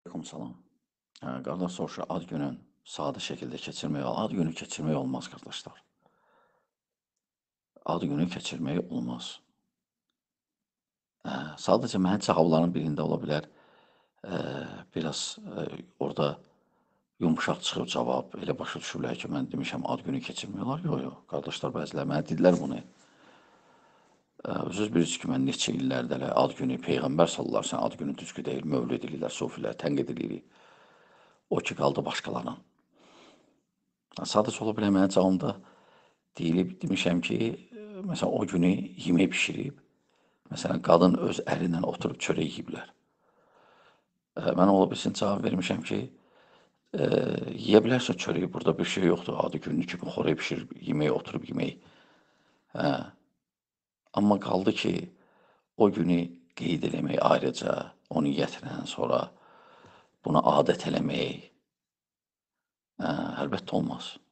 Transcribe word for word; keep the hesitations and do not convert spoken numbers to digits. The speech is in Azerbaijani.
Aleyküm salam. Hə, qardaş soruşur, ad günün sadə şəkildə keçirmək olar. Ad günü keçirmək olmaz qardaşlar. Ad günü keçirmək olmaz. Hə, sadəcə mənim cavabların birində ola bilər, eee, biraz, eee, orada yumşaq çıxıb cavab, elə başa düşürlər ki, mən demişəm ad günü keçirmək olar. Yox, yox, qardaşlar bəziləri mənə dedilər bunu. Eee, özünüz bilirsiniz ki, mən neçə illərdir elə ad günü Peyğəmbər sallallahu əleyhi və səlləm ad günü düzgün deyil, mövlid eləyirlər, sufilər tənqid eləyirik. O ki qaldı başqalarının. Sadəcə ola bilər mənim cavabımda deyilib, demişəm ki, eee, məsələn, o günü yemək bişirib, məsələn, qadın öz ərinlə oturub çörək yeyiblər. Eee, mən ola bilsin cavab vermişəm ki, eee, yeyə bilərsən çörəyi, burada bir şey yoxdur, adı günlük kimi xörək bişirib, yemək, oturub yemək. Hə, amma qaldı ki, o günü qeyd eləmək ayrıca, o niyyətlə sonra buna adət eləmək, hə, əlbəttə olmaz.